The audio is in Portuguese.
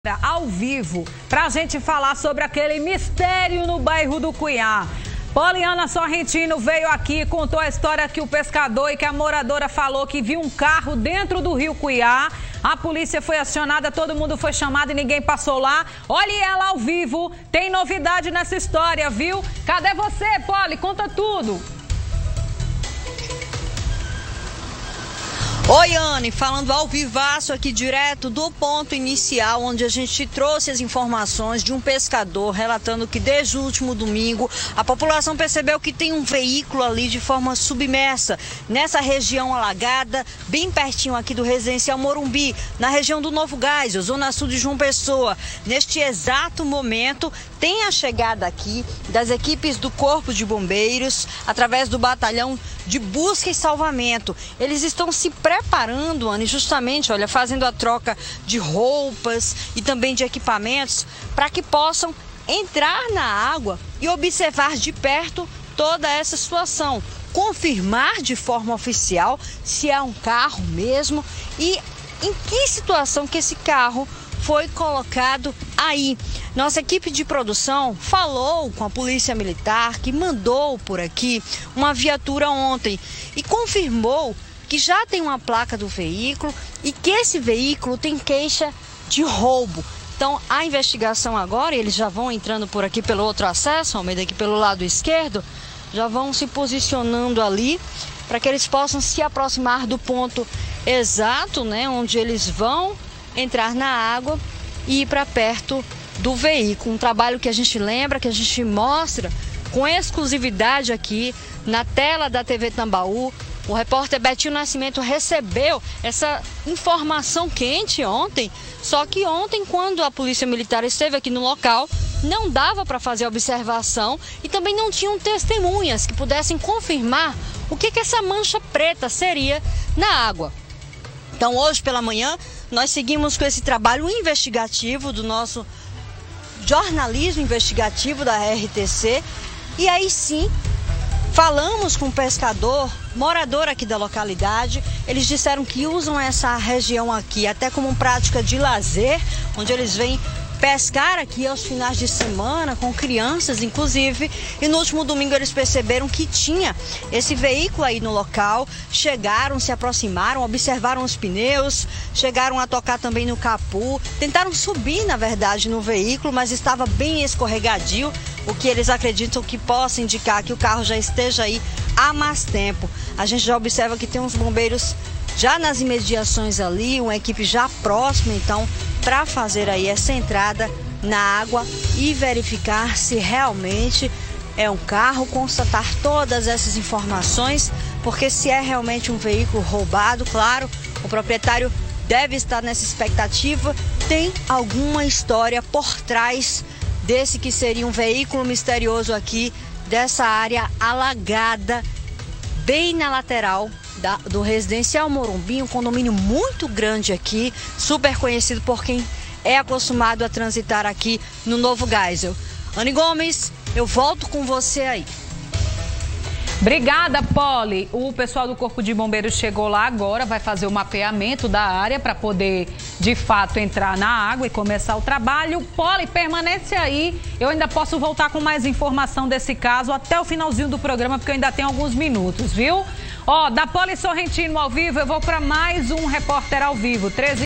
Ao vivo, para a gente falar sobre aquele mistério no bairro do Cuiá. Poliana Sorrentino veio aqui e contou a história que o pescador e que a moradora falou que viu um carro dentro do rio Cuiá. A polícia foi acionada, todo mundo foi chamado e ninguém passou lá. Olhe ela ao vivo, tem novidade nessa história, viu? Cadê você, Poli? Conta tudo. Oi, Anne, falando ao vivaço aqui direto do ponto inicial, onde a gente trouxe as informações de um pescador relatando que desde o último domingo a população percebeu que tem um veículo ali de forma submersa nessa região alagada, bem pertinho aqui do residencial Morumbi, na região do Novo Geisel, zona sul de João Pessoa. Neste exato momento tem a chegada aqui das equipes do Corpo de Bombeiros através do batalhão de busca e salvamento. Eles estão se preparando, Anne, justamente, olha, fazendo a troca de roupas e também de equipamentos para que possam entrar na água e observar de perto toda essa situação, confirmar de forma oficial se é um carro mesmo e em que situação que esse carro foi colocado aí. Nossa equipe de produção falou com a Polícia Militar, que mandou por aqui uma viatura ontem e confirmou que já tem uma placa do veículo e que esse veículo tem queixa de roubo. Então, a investigação agora, eles já vão entrando por aqui pelo outro acesso, Almeida, aqui pelo lado esquerdo, já vão se posicionando ali para que eles possam se aproximar do ponto exato, né, onde eles vão entrar na água e ir para perto do veículo. Um trabalho que a gente lembra, que a gente mostra com exclusividade aqui na tela da TV Tambaú. O repórter Betinho Nascimento recebeu essa informação quente ontem, só que ontem, quando a Polícia Militar esteve aqui no local, não dava para fazer observação e também não tinham testemunhas que pudessem confirmar o que essa mancha preta seria na água. Então, hoje pela manhã, nós seguimos com esse trabalho investigativo do nosso jornalismo investigativo da RTC. E aí sim, falamos com um pescador, morador aqui da localidade. Eles disseram que usam essa região aqui até como prática de lazer, onde eles vêm pescar aqui aos finais de semana, com crianças inclusive, e no último domingo eles perceberam que tinha esse veículo aí no local, chegaram, se aproximaram, observaram os pneus, chegaram a tocar também no capô, tentaram subir na verdade no veículo, mas estava bem escorregadio, o que eles acreditam que possa indicar que o carro já esteja aí há mais tempo. A gente já observa que tem uns bombeiros já nas imediações ali, uma equipe já próxima, então, para fazer aí essa entrada na água e verificar se realmente é um carro, constatar todas essas informações, porque se é realmente um veículo roubado, claro, o proprietário deve estar nessa expectativa, tem alguma história por trás desse que seria um veículo misterioso aqui, dessa área alagada, bem na lateral do residencial Morumbi, um condomínio muito grande aqui, super conhecido por quem é acostumado a transitar aqui no Novo Geisel. Anne Gomes, eu volto com você aí. Obrigada, Poli. O pessoal do Corpo de Bombeiros chegou lá agora, vai fazer o mapeamento da área para poder, de fato, entrar na água e começar o trabalho. Poli, permanece aí. Eu ainda posso voltar com mais informação desse caso até o finalzinho do programa, porque eu ainda tenho alguns minutos, viu? Ó, da Poli Sorrentino ao vivo, eu vou para mais um Repórter ao Vivo. 13